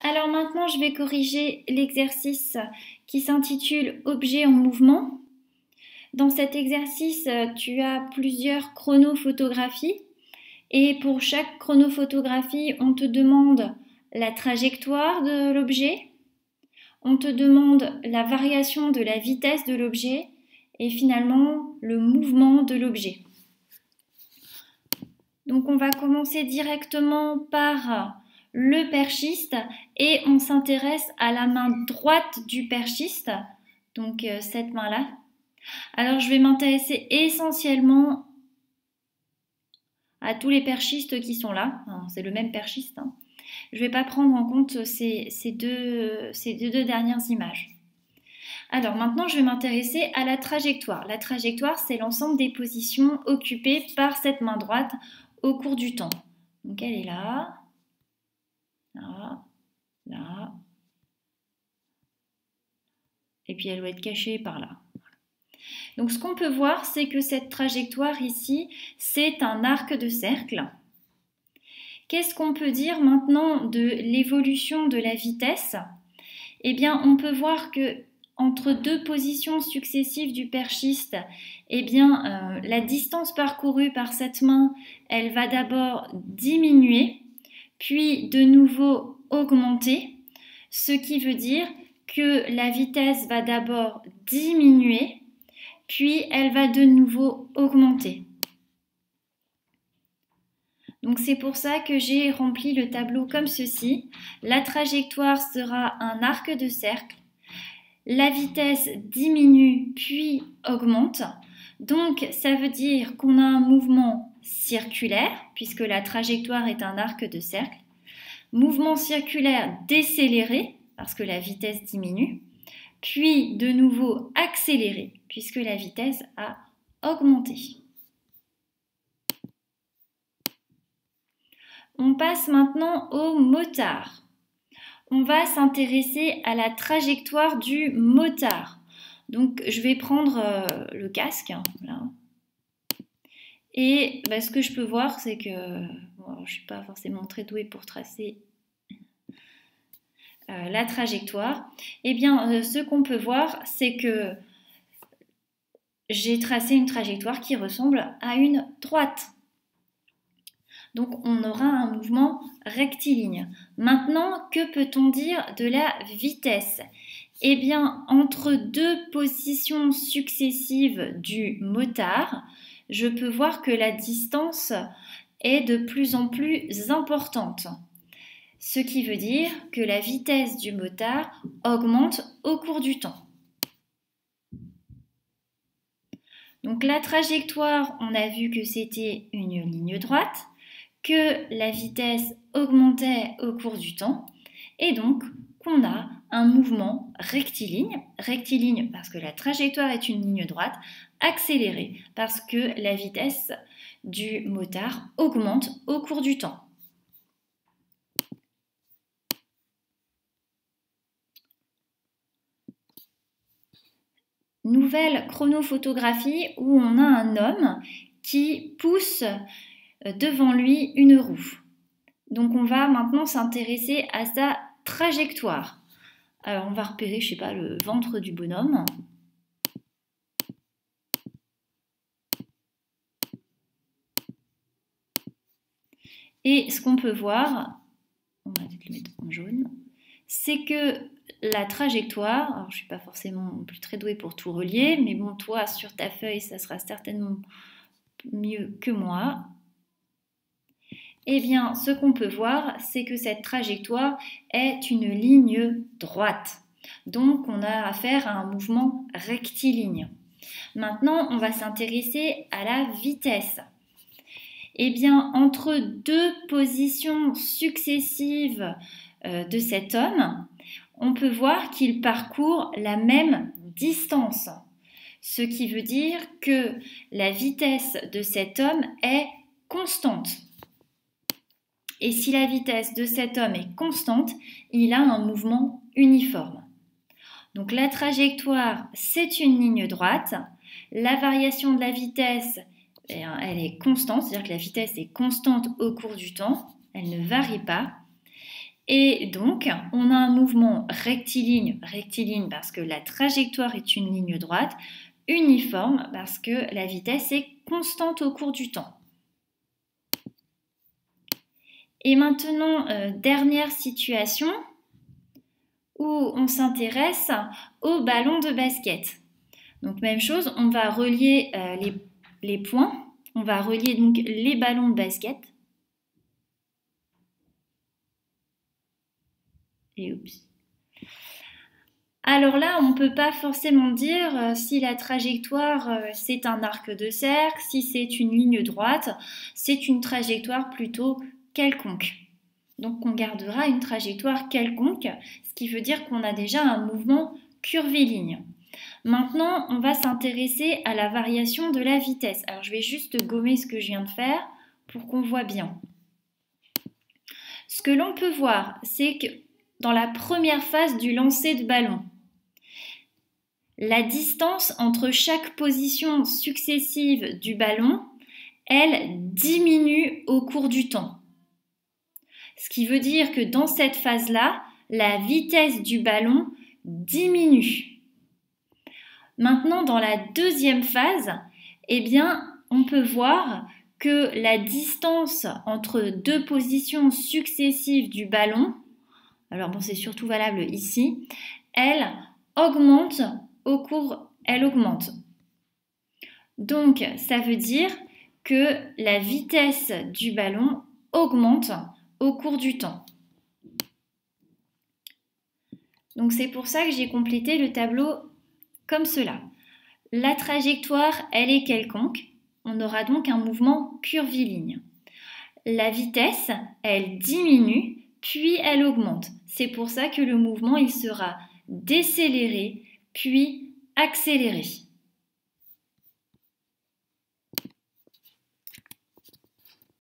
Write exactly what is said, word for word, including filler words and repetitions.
Alors maintenant, je vais corriger l'exercice qui s'intitule Objet en mouvement. Dans cet exercice, tu as plusieurs chronophotographies et pour chaque chronophotographie, on te demande la trajectoire de l'objet, on te demande la variation de la vitesse de l'objet et finalement le mouvement de l'objet. Donc on va commencer directement par le perchiste et on s'intéresse à la main droite du perchiste, donc euh, cette main-là. Alors je vais m'intéresser essentiellement à tous les perchistes qui sont là, c'est le même perchiste. Hein. Je ne vais pas prendre en compte ces, ces, deux, ces deux, deux dernières images. Alors maintenant je vais m'intéresser à la trajectoire. La trajectoire, c'est l'ensemble des positions occupées par cette main droite au cours du temps. Donc elle est là, là, là, et puis elle doit être cachée par là. Donc ce qu'on peut voir, c'est que cette trajectoire ici, c'est un arc de cercle. Qu'est-ce qu'on peut dire maintenant de l'évolution de la vitesse? Eh bien, on peut voir que entre deux positions successives du perchiste, eh bien, euh, la distance parcourue par cette main, elle va d'abord diminuer, puis de nouveau augmenter, ce qui veut dire que la vitesse va d'abord diminuer, puis elle va de nouveau augmenter. Donc c'est pour ça que j'ai rempli le tableau comme ceci. La trajectoire sera un arc de cercle. La vitesse diminue puis augmente. Donc ça veut dire qu'on a un mouvement circulaire, puisque la trajectoire est un arc de cercle. Mouvement circulaire décéléré, parce que la vitesse diminue. Puis de nouveau accéléré, puisque la vitesse a augmenté. On passe maintenant au motard. On va s'intéresser à la trajectoire du motard. Donc je vais prendre euh, le casque, hein, là. Et bah, ce que je peux voir, c'est que bon, je ne suis pas forcément très douée pour tracer euh, la trajectoire. Eh bien, euh, ce qu'on peut voir, c'est que j'ai tracé une trajectoire qui ressemble à une droite. Donc on aura un mouvement rectiligne. Maintenant, que peut-on dire de la vitesse? Eh bien, entre deux positions successives du motard, je peux voir que la distance est de plus en plus importante. Ce qui veut dire que la vitesse du motard augmente au cours du temps. Donc la trajectoire, on a vu que c'était une ligne droite, que la vitesse augmentait au cours du temps et donc qu'on a un mouvement rectiligne, rectiligne parce que la trajectoire est une ligne droite, accéléré parce que la vitesse du motard augmente au cours du temps. Nouvelle chronophotographie où on a un homme qui pousse devant lui une roue. Donc on va maintenant s'intéresser à sa trajectoire. Alors on va repérer, je sais pas, le ventre du bonhomme. Et ce qu'on peut voir, on va peut-être le mettre en jaune, c'est que la trajectoire, alors je ne suis pas forcément plus très douée pour tout relier, mais bon, toi sur ta feuille, ça sera certainement mieux que moi. Eh bien, ce qu'on peut voir, c'est que cette trajectoire est une ligne droite. Donc, on a affaire à un mouvement rectiligne. Maintenant, on va s'intéresser à la vitesse. Eh bien, entre deux positions successives euh, de cet homme, on peut voir qu'il parcourt la même distance. Ce qui veut dire que la vitesse de cet homme est constante. Et si la vitesse de cet homme est constante, il a un mouvement uniforme. Donc la trajectoire, c'est une ligne droite. La variation de la vitesse, elle est constante, c'est-à-dire que la vitesse est constante au cours du temps. Elle ne varie pas. Et donc, on a un mouvement rectiligne, rectiligne parce que la trajectoire est une ligne droite, uniforme parce que la vitesse est constante au cours du temps. Et maintenant, euh, dernière situation où on s'intéresse au ballon de basket. Donc même chose, on va relier euh, les, les points, on va relier donc les ballons de basket. Et oups. Alors là, on ne peut pas forcément dire euh, si la trajectoire euh, c'est un arc de cercle, si c'est une ligne droite, c'est une trajectoire plutôt quelconque. Donc on gardera une trajectoire quelconque, ce qui veut dire qu'on a déjà un mouvement curviligne. Maintenant, on va s'intéresser à la variation de la vitesse. Alors je vais juste gommer ce que je viens de faire pour qu'on voit bien. Ce que l'on peut voir, c'est que dans la première phase du lancer de ballon, la distance entre chaque position successive du ballon, elle diminue au cours du temps. Ce qui veut dire que dans cette phase-là, la vitesse du ballon diminue. Maintenant, dans la deuxième phase, eh bien, on peut voir que la distance entre deux positions successives du ballon, alors bon, c'est surtout valable ici, elle augmente au cours, elle augmente. Donc, ça veut dire que la vitesse du ballon augmente au cours du temps. Donc, c'est pour ça que j'ai complété le tableau comme cela. La trajectoire, elle est quelconque. On aura donc un mouvement curviligne. La vitesse, elle diminue, puis elle augmente. C'est pour ça que le mouvement, il sera décéléré, puis accéléré.